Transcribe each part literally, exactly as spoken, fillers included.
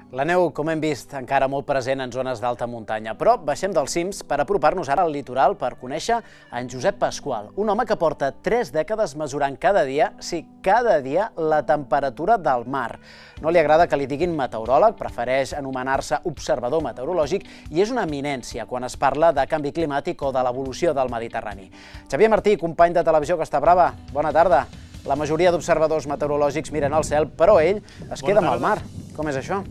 La neu, com hem vist, encara molt present en zones d'alta muntanya, però baixem dels cims per apropar-nos ara al litoral per conèixer en Josep Pasqual, un home que porta tres dècades mesurant cada dia, sí, cada dia, la temperatura del mar. No li agrada que li diguin meteoròleg, prefereix anomenar-se observador meteorològic i és una eminència quan es parla de canvi climàtic o de l'evolució del Mediterrani. Xavier Martí, company de Televisió Costa Brava, bona tarda. La majoria d'observadors meteorològics miren al cel, però ell es queda amb el mar. Com és això?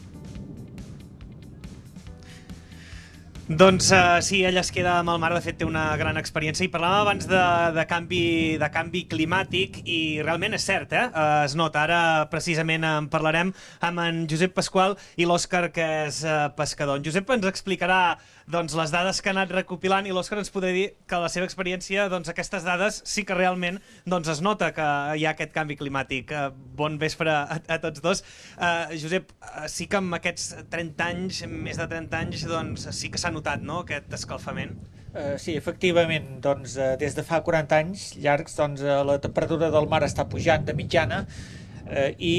Doncs uh, sí, ell es queda amb el mar, de fet té una gran experiència, i parlàvem abans de, de, canvi, de canvi climàtic i realment és cert, eh? Uh, es nota. Ara precisament en parlarem amb en Josep Pasqual i l'Òscar, que és uh, pescador. En Josep ens explicarà doncs, les dades que ha anat recopilant i l'Òscar ens podrà dir que la seva experiència, doncs, aquestes dades sí que realment doncs, es nota que hi ha aquest canvi climàtic. Uh, bon vespre a, a tots dos. Uh, Josep, uh, sí que amb aquests trenta anys, més de trenta anys, doncs, sí que s'ha notat, no?, aquest escalfament? Uh, sí, efectivament, doncs, uh, des de fa quaranta anys llargs, doncs, uh, la temperatura del mar està pujant de mitjana uh, i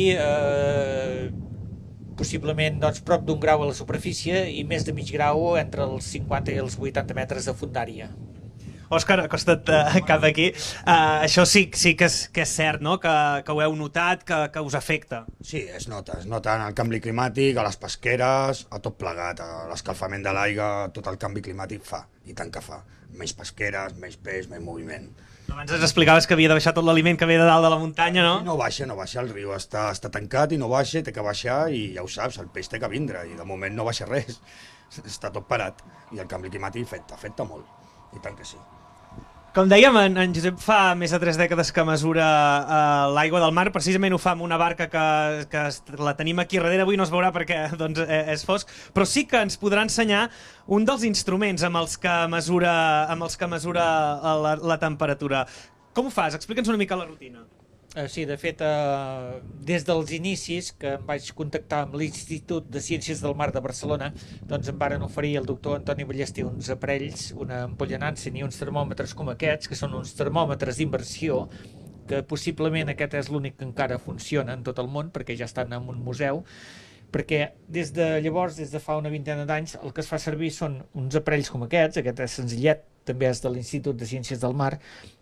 uh, possiblement doncs, prop d'un grau a la superfície i més de mig grau entre els cinquanta i els vuitanta metres de fondària. Òscar, acosta't uh, cap aquí. Uh, això sí, sí que, és, que és cert, no?, que, que ho heu notat, que, que us afecta. Sí, es nota. Es nota en el canvi climàtic, a les pesqueres, a tot plegat, a l'escalfament de l'aigua, tot el canvi climàtic fa, i tant que fa. Menys pesqueres, menys peix, menys moviment. Abans ens explicaves que havia de baixar tot l'aliment que ve de dalt de la muntanya, no? I no baixa, no baixa, el riu està, està tancat i no baixa, té que baixar i ja ho saps, el peix té que vindre i de moment no baixa res, està tot parat i el canvi climàtic afecta, afecta molt, i tant que sí. Com dèiem, en, en Josep fa més de tres dècades que mesura uh, l'aigua del mar. Precisament ho fa amb una barca que, que la tenim aquí darrere. Avui no es veurà perquè doncs, és fosc, però sí que ens podrà ensenyar un dels instruments amb els que mesura, amb els que mesura la, la temperatura. Com ho fas? Explica'ns una mica la rutina. Uh, sí, de fet, uh, des dels inicis que em vaig contactar amb l'Institut de Ciències del Mar de Barcelona, doncs em varen oferir el doctor Antoni Ballester uns aparells, una ampolla Nansen i uns termòmetres com aquests, que són uns termòmetres d'inversió, que possiblement aquest és l'únic que encara funciona en tot el món, perquè ja estan en un museu, perquè des de llavors, des de fa una vintena d'anys, el que es fa servir són uns aparells com aquests, aquest és senzillet, també és de l'Institut de Ciències del Mar,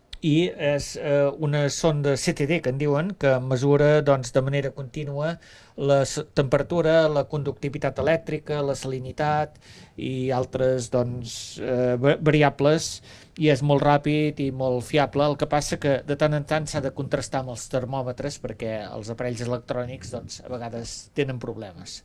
i és eh, una sonda C T D, que en diuen, que mesura doncs, de manera contínua la temperatura, la conductivitat elèctrica, la salinitat i altres doncs, eh, variables, i és molt ràpid i molt fiable. El que passa que de tant en tant s'ha de contrastar amb els termòmetres perquè els aparells electrònics doncs, a vegades tenen problemes.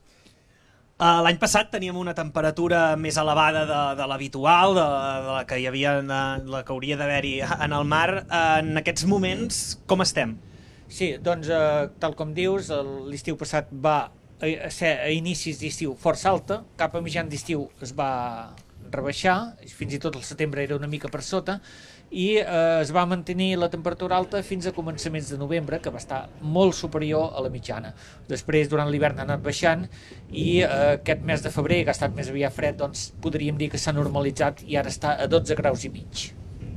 Uh, L'any passat teníem una temperatura més elevada de, de l'habitual, de, de la que hi havia, de, la que hauria d'haver-hi en el mar. Uh, en aquests moments, com estem? Sí, doncs, uh, tal com dius, l'estiu passat va a ser a inicis d'estiu força alta, cap a mitjan d'estiu es va rebaixar, fins i tot el setembre era una mica per sota, i eh, es va mantenir la temperatura alta fins a començaments de novembre, que va estar molt superior a la mitjana. Després, durant l'hivern, ha anat baixant i eh, aquest mes de febrer, que ha estat més aviat fred, doncs podríem dir que s'ha normalitzat i ara està a dotze graus i mig.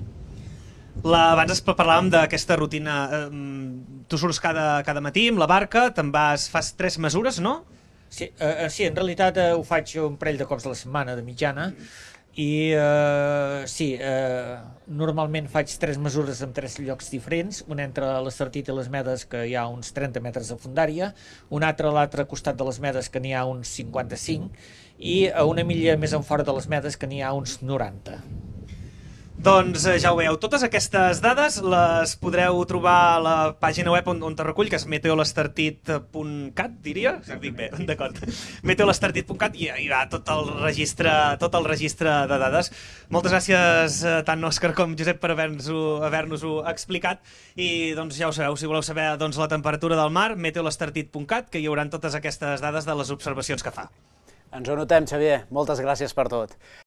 La, abans parlàvem d'aquesta rutina. Eh, tu surts cada, cada matí amb la barca, te'n vas, fas tres mesures, no? Sí, eh, sí, en realitat eh, ho faig un parell de cops a la setmana de mitjana, i eh, sí, eh, normalment faig tres mesures en tres llocs diferents, una entre l'Estartit i les Medes, que hi ha uns trenta metres de fondària, una altra a l'altre costat de les Medes, que n'hi ha uns cinquanta-cinc, i a una milla més en fora de les Medes, que n'hi ha uns noranta. Doncs ja ho veieu, totes aquestes dades les podreu trobar a la pàgina web on, on te recull, que és meteolestartit punt cat, diria? Si ho dic bé, d'acord. meteolestartit punt cat i hi va tot el registre, tot el registre de dades. Moltes gràcies tant Òscar com Josep per haver-nos-ho haver-nos-ho explicat i doncs ja ho sabeu, si voleu saber doncs, la temperatura del mar, meteolestartit punt cat, que hi haurà totes aquestes dades de les observacions que fa. Ens ho notem, Xavier. Moltes gràcies per tot.